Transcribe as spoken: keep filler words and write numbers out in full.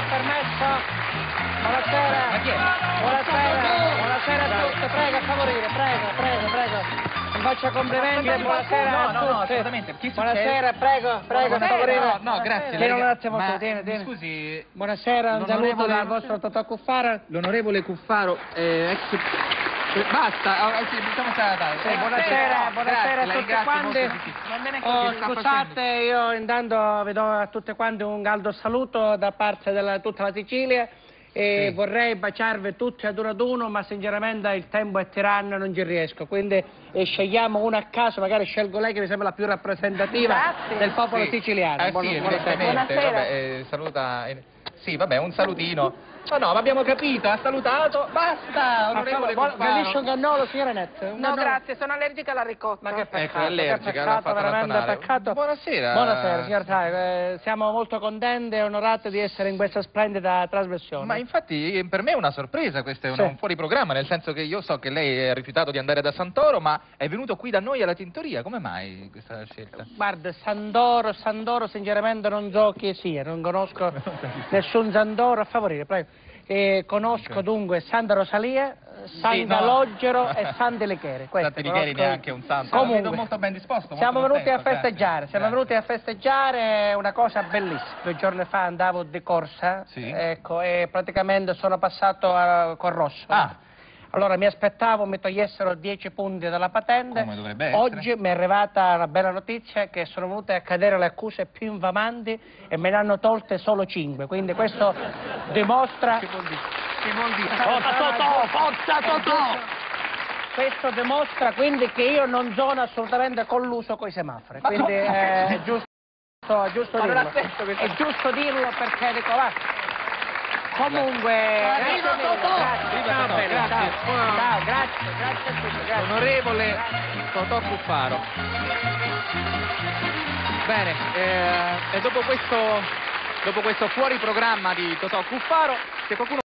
permesso? Buonasera. Ma chi è? Buonasera. Buonasera a tutti, prego a favorire, prego, prego, prego. Mi faccia complimenti, Ma buonasera no, a no, no, tutti. assolutamente. Chi Buonasera, prego, prego a Buonasera. favorire. No, no, grazie. Tieni un la- attimo, ma, tu, tieni, tieni. Scusi, Buonasera, un saluto l'onorevole- dal vostro Totò Cuffaro. l'onorevole Cuffaro, eh, ex... eh, Basta, oh, sì, diciamo già dai. Sì, buonasera, buonasera a tutti quanti. Oh, scusate, io intanto vi do a tutte quante un caldo saluto da parte di tutta la Sicilia e Sì. vorrei baciarvi tutti ad uno ad uno, ma sinceramente il tempo è tiranno e non ci riesco, quindi eh, scegliamo uno a caso, magari scelgo lei che mi sembra la più rappresentativa Grazie. del popolo Sì. siciliano. Eh Buon- sì, buonasera. evidentemente. Buonasera. Vabbè, eh, saluta... eh, Sì, vabbè, un salutino. No, no, ma abbiamo capito, ha salutato, basta, onorevole Buon- Cuffaro. Gradisce un cannolo, signora Net? Un No, cannolo? grazie, sono allergica alla ricotta. Ma che Ecco, peccato, è allergica, che l'ha peccato, fatta veramente allontanare. peccato. Buonasera. Buonasera, signor Sai, eh, siamo molto contenti e onorati di essere in questa splendida trasmissione. Ma infatti eh, per me è una sorpresa, questo è una- Sì. un fuori programma, nel senso che io so che lei ha rifiutato di andare da Santoro, ma è venuto qui da noi alla Tintoria, come mai questa scelta? Guarda, Sandoro, Sandoro sinceramente non so chi sia, non conosco nessun Sandoro, a favorire, prego. Eh, conosco Ok. dunque Santa Rosalia, San Sì, no. Galogero e San Delicheri. Queste Santi Licheri conosco- neanche un santo. Comunque, Lo vedo molto ben disposto. molto siamo venuti contento, a festeggiare, grazie. siamo Grazie. venuti a festeggiare una cosa bellissima. Due giorni fa andavo di corsa, Sì. ecco, e praticamente sono passato a- col rosso. Ah. Allora mi aspettavo mi togliessero dieci punti dalla patente. Come dovrebbe essere. Oggi mi è arrivata la bella notizia che sono venute a cadere le accuse più infamanti e me ne hanno tolte solo cinque. Quindi questo dimostra. Che vuol dire? Che vuol dire? Forza Totò, forza Totò! Questo dimostra quindi che io non sono assolutamente colluso con i semafori. Quindi eh, è giusto, è giusto Ma non dirlo. accetto questo. È giusto dirlo perché dico va. Comunque, Viva grazie, Totò! grazie, Viva ciao, Totò, bello, grazie. ciao. Buona- Ciao, grazie, grazie a tutti, grazie. Onorevole Totò Cuffaro. Bene, eh, e dopo questo, dopo questo fuori programma di Totò Cuffaro, se qualcuno